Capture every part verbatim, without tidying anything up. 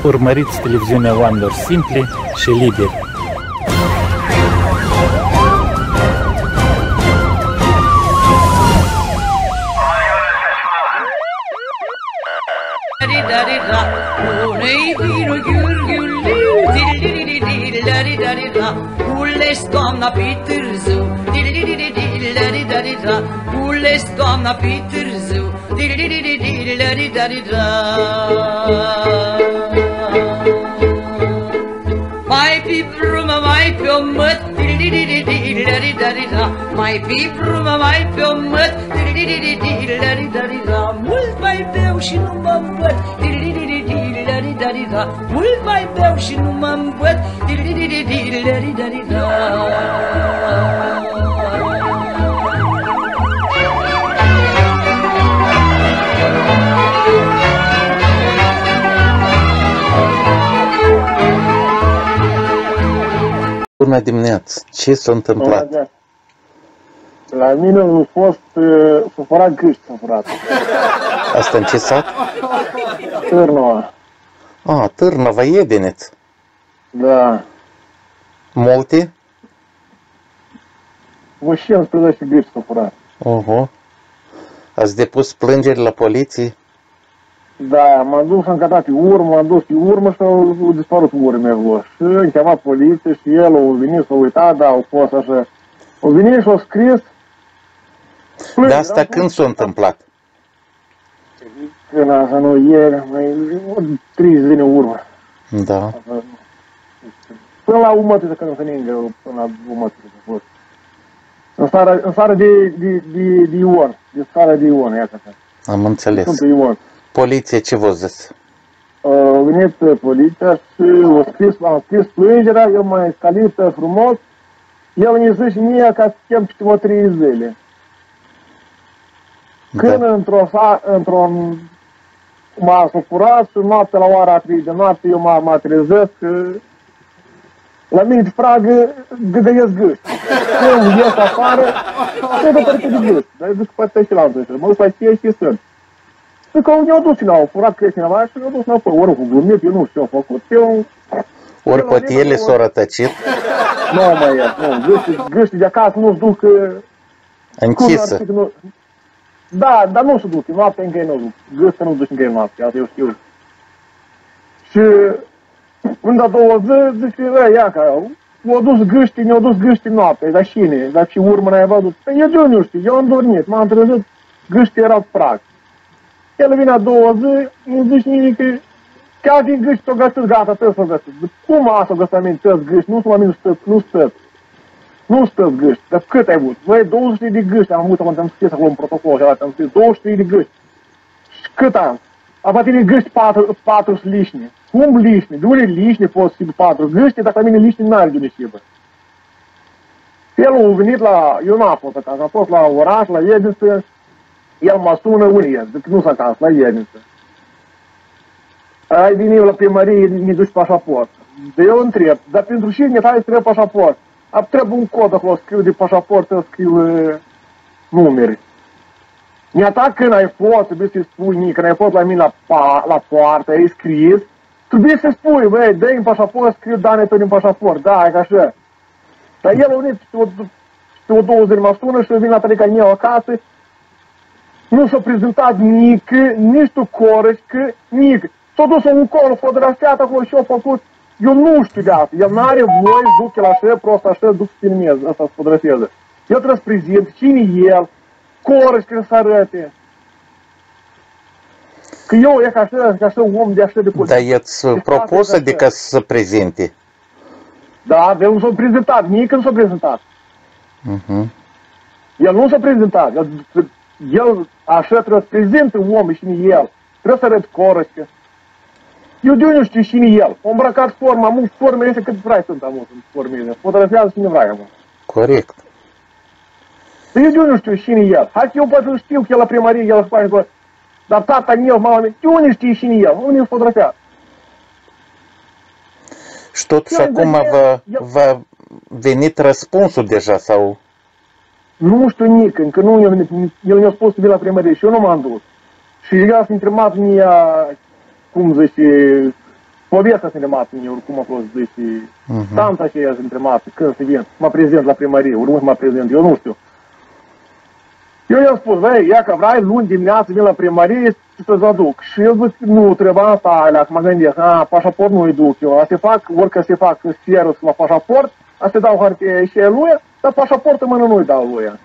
Urmăriți televiziunea Oamenilor Simpli și Liberi. Culesc toamna pe târziu, culesc toamna pe târziu, mai pe brumă, mai pe o măt, mai pe brumă, mai pe o măt, mult mai beau și nu mă îmbăt, mult mai beau și nu mă îmbăt. Bună dimineața! Ce s-a întâmplat? La mine a fost s-a furat gâști, s-a furat. Asta în ce sat? Târnova. A, Târnova, Edeneț. Da. Multe? Vă și unsprezece gâști s-a furat. Oho. Ați depus plângeri la poliție? Da, m-am dus, am cătat pe urmă, m-am dus pe urmă și au dispărut urmele. Și am chemat poliție și el a venit, s-a uitat, da, au fost așa. Au venit și au scris. Dar asta când s-a întâmplat? Când așa, nu, ieri, mai trei zile în urmă. Da. Până la umătiță, când se ningă, până la umătiță a fost. În stare, în stare de, de, de, de Ion, de stare de Ion, iată așa. Am înțeles. Sunt Ion. Poliție ce v-a zis? A venit poliția și a scris, am scris plângerea, el m-a escalit frumos. El mi-a zis și mie ca să chem câteva trei zile. Când Da. într-o, într-un, m-a sufurat și noaptea la ora trei de noapte eu mă trezesc că la mine de fragă găgăiesc gâști. Când ies afară, tot o părinte de gâști. Dar eu zic că poate și la altă. Mă duc la ție și sunt. Și că ne-au dus și ne-au furat creștină și ne-au dus înapoi. Ori cu glumit, eu nu știu ce au făcut. Eu... Ori poate ele s-au rătăcit? Nu mai e, nu. Gâștii, gâștii de acasă nu-și duc... Închisă. Da, dar nu se duc. Noaptea încă ei nu duc. Gâștii nu duc încă ei noaptea, asta eu știu. Și... În a doua zi, zice, ia că au dus gâștii, ne-au dus gâștii noaptea, dar cine? Dar și urmă n-ai văzut? Păi eu de nu știu, eu am dormit, m-am trezit, gâștii erau prag. El vine a doua zi, îmi zice mie că chiar din gâști s-o găsit, gata, trebuie să-o găsit. Cum asta o găsit la mine, tăți gâști? Nu sunt la mine, nu nu stăți. Nu stăți gâști. Dar cât ai avut? Băi, douăzeci de gâști, am avut, am scris acolo în protocol, și am scris douăzeci de gâști. Și cât am? Apatine gâști patru, patru lișni. Cum lișni? De unde lișni pot fi patru gâști, dacă la mine lișni n-are de unde șibă. El a venit la, eu n-am fost acasă, am fost la oraș, la Edință, el mă sună, unde e? Zic, nu s-a acasă, la Edință. Ai venit la primărie, ne duci pașaport. De eu întreb, dar pentru cine ne trebuie trebuie pașaport? Trebuie un cod acolo, scriu de pașaport, să scriu uh, numere. Mi-a dat când ai fost, trebuie să-i spui mie, când ai fost la mine la, pa, la poartă, ai scris, trebuie să spui, băi, dă-i în pașaport, scriu Dane tot în pașaport, da, e ca așa. Dar el a venit pe o două zile mă sună și vin la tărica meu acasă, nu s-a prezentat nici, nici tu corășcă, nici. S-a dus un col, fotografiat acolo și a făcut, eu nu știu de asta, el n-are voie să duc el așa, prost așa, duc să filmeze, asta să fotografieze. El trebuie să prezint cine e el, corășcă să arăte. Că eu e ca așa, ca așa om de așa de putere. Dar i-ați propus, adică să se prezinte? Da, el nu s-a prezentat, nici nu s-a prezentat. Uh-huh. El nu s-a prezentat, el, el așa trebuie să prezinte omul și el. Trebuie să arăt corășcă. Eu de unde știu cine el. Am îmbrăcat forma, am formele astea cât vrei sunt am în formele. Fotografiază cine vrei am. Corect. Eu de unde știu cine el. Hai că eu poate știu că el la primărie, el spune că dar tata meu, mama mea, de unde știi cine el? Unde e fotografiat? Și totuși acum v-a venit răspunsul deja sau... Nu știu nici, încă nu i-a venit, el mi-a spus să vin la primărie și eu nu m-am dus. Și el s-a întrebat mie, cum zice, povestea să ne mată mine, oricum a fost, deci, uh-huh. Tanta aceea între mată, când se vin, mă prezent la primărie, urmă să mă prezent, eu nu știu. Eu i-am spus, băi, ia că vrei, luni dimineață vin la primărie și să-ți aduc. Și el zic, nu, trebuie asta, alea, că mă gândesc, a, pașaport nu-i duc eu, a se fac, orică se fac sferus la pașaport, a se dau hârtie și lui, dar pașaportul mână nu-i dau lui.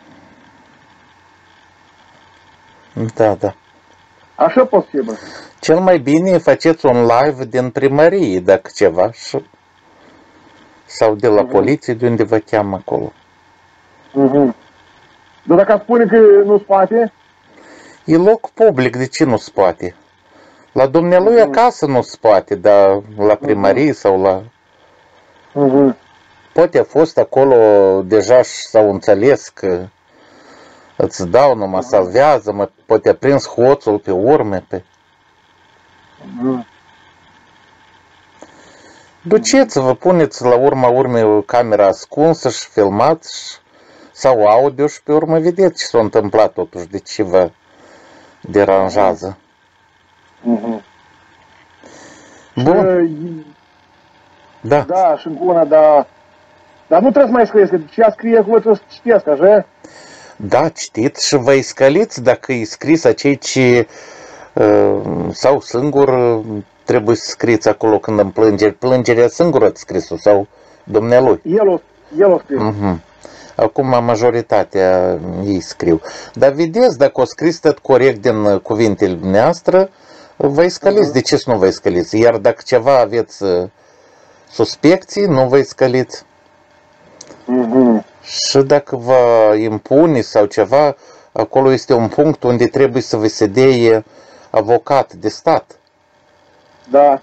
Da, da. Așa posibil. Cel mai bine faceți un live din primărie, dacă ceva, și... sau de la uh-huh. poliție, de unde vă cheamă acolo. Uh-huh. Dar dacă spune că nu spate? E loc public, de ce nu spate? La dumnealui uh-huh. acasă nu spate, dar la primărie uh-huh. sau la... Uh-huh. Poate a fost acolo deja și s-au înțeles că îți dau, nu mă salvează, mă, poate a prins hoțul pe urme, pe... Uh-huh. Duceți-vă, puneți la urma urmei camera ascunsă și filmați sau audio și pe urmă vedeți ce s-a întâmplat totuși, de ce vă deranjează. Uh-huh. Bun. Și, da. Da, și încă una, dar... Dar nu trebuie să mai scrieți, că ce a scrie acolo trebuie să citesc, așa? Da, citiți și vă iscăliți dacă e scris acei ce uh, sau singur trebuie să scrieți acolo când îmi plângeri. Plângerea singură ați scris-o sau dumnealui? El o, el o scris. Uh-huh. Acum majoritatea ei scriu. Dar vedeți, dacă o scris tot corect din cuvintele dumneavoastră, vă iscăliți. Uh-huh. De ce să nu vă iscăliți? Iar dacă ceva aveți suspecții, nu vă iscăliți. Uh-huh. Și dacă vă impune sau ceva, acolo este un punct unde trebuie să vă se dea avocat de stat. Da.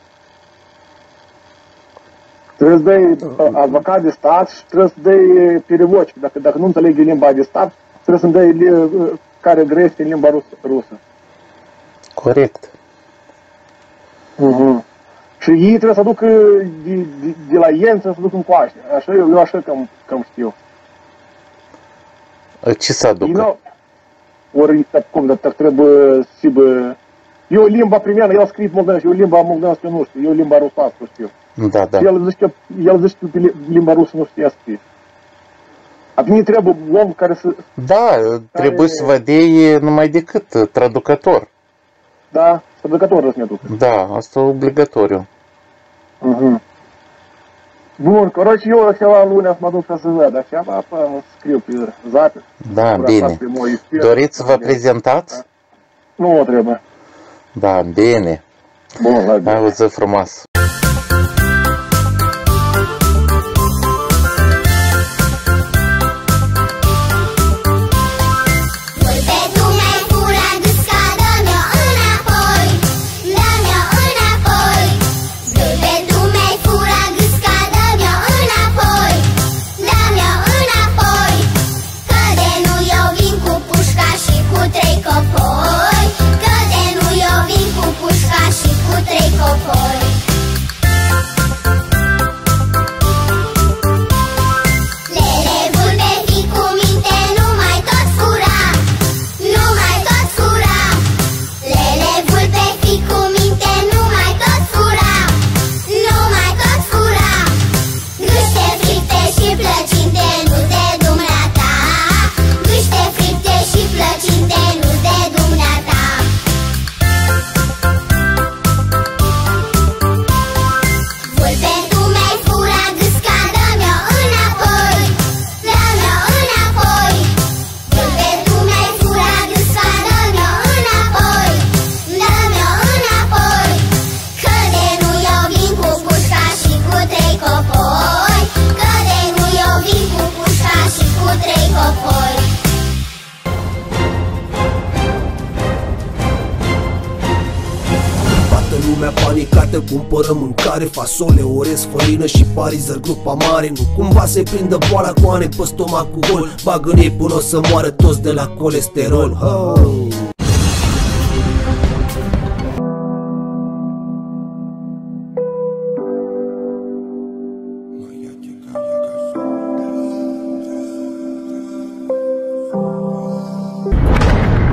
Trebuie să dai avocat de stat și trebuie să dai perivoci. Dacă, dacă nu înțelegi limba de stat, trebuie să-mi dai care grește în limba rusă. rusă. Corect. Uh-huh. Și ei trebuie să aducă de, de, de la ei să se ducă în coaște. Așa, eu, eu așa cam, cam știu. Ce să aducă? Ori, cum, dar trebuie să bă... Eu limba primeană, el a scris moldovenească, eu limba moldovenească nu știu, eu limba rusească știu. Da, da. El zice, el zice că limba rusă nu știa scris. Atunci trebuie om care să... Da, care... trebuie să vă dea numai decât traducător. Da, traducător să ne ducă. Da, asta e obligatoriu. Uh-huh. Bun, короче, eu ceva luni să mă duc să văd, așa, apă scriu pe zapis. Da, bine. Doriți să vă prezentați? Nu trebuie. Da, bine. Bun, la bine. Auzi frumos. Cumpără mâncare, fasole, orez, făină și parizări, grupa mare. Nu cumva se prindă boala cu ane pe stomacul gol. Bagă în ei până o să moară toți de la colesterol. Oh.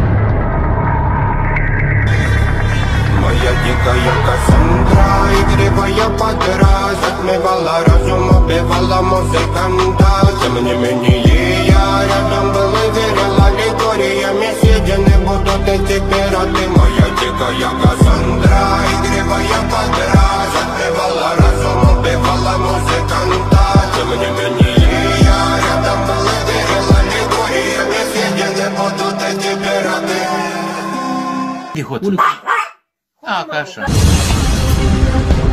Моя дикая Кассандра, игры затмевала разум, убивала музыканта. Тем не менее я рядом был и верил аллегориями. Съедены будут эти пираты. Моя дикая Кассандра, игривая подра, затмевала разум, убивала музыканта. Тем не менее я рядом был и верил аллегориями. Съедены будут эти пираты. Тихо. А, каша.